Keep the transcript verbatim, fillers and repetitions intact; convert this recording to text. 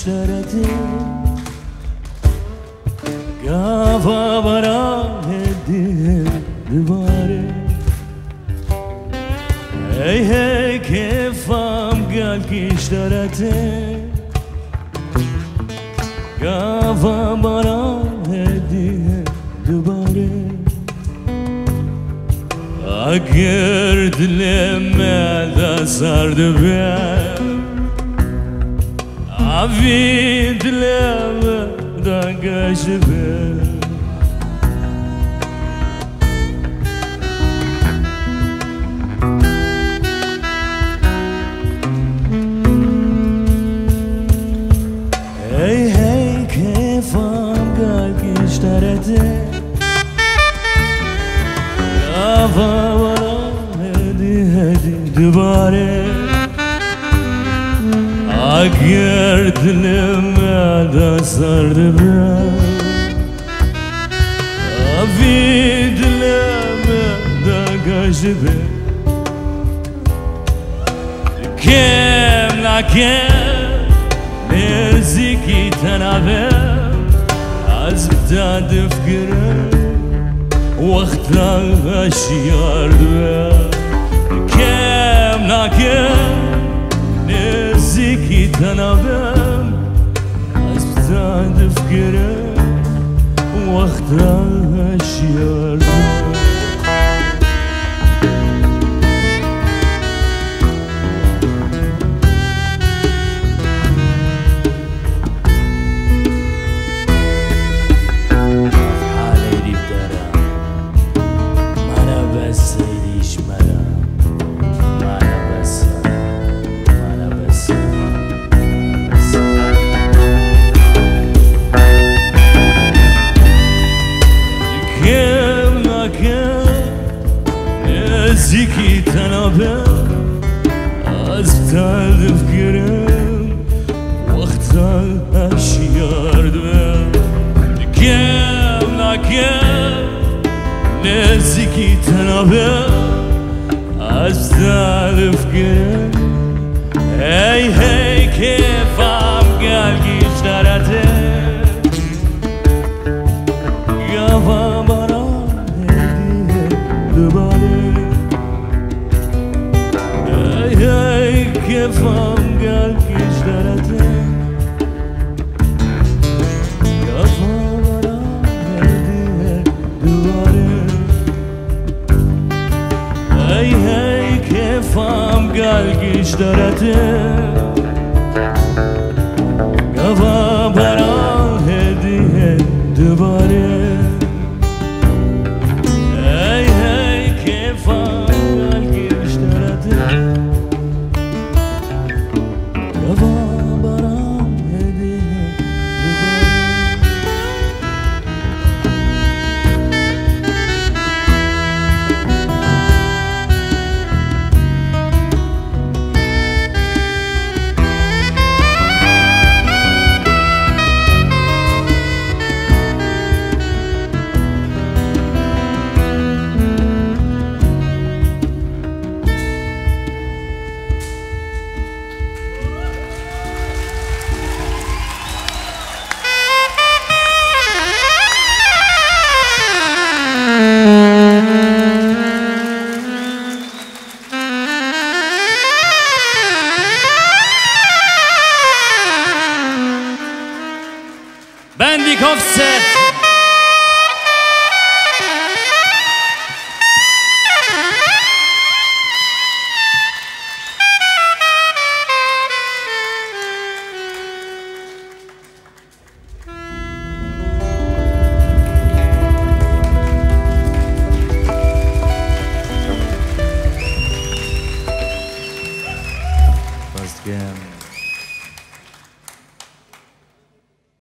اشترته قهوه براه هديه دوباره هی هی کیفم قال که اشترته قهوه براه هدیه دوباره اگر دلم دست بیم عوی دلم دنگش بیم هی هی کیفم قال که اشترته قهوه برا هدی هدی دوباره اگر دلم دست بیم عوی دلم دنگش بیم کم نکم نزدیکی تنابم از بداد فکرم وقتا اشیار دوم کم نکم نزدیکی تنابم از بداد فکرم وقتا اشیار دوم نزدیکی تنابم از بداد فکرم وقتا اشیار دوم کم نکم نزدیکی تنابم از بداد فکرم هی هی کیفم قال که اشترته قهوه برا هدیه دوباره کیفم قال که اشترته قهوه برا هدیه دوباره هی هی کیفم قال که اشترته قهوه برا هدیه دوباره هی هی کیفم قال که اشترته Bandy Offset.